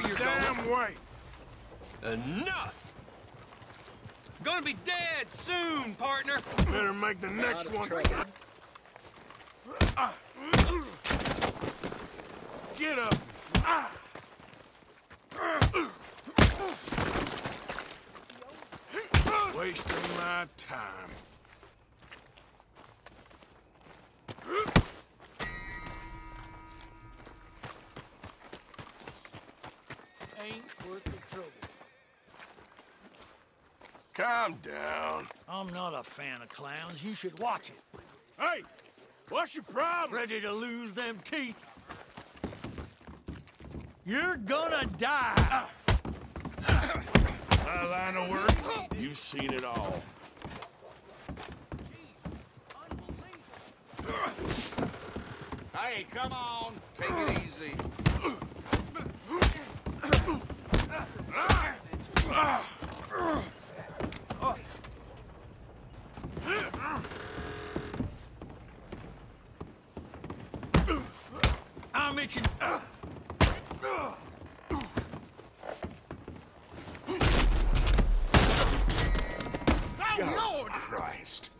you're damn way. Enough! Gonna be dead soon, partner. Better make the next one. Get up. Wasting my time. Ain't worth the trouble. Calm down. I'm not a fan of clowns. You should watch it. Hey, what's your problem? Ready to lose them teeth? You're gonna die. My line of work, you've seen it all. Hey, come on. Take it easy. I'm itching. God Christ.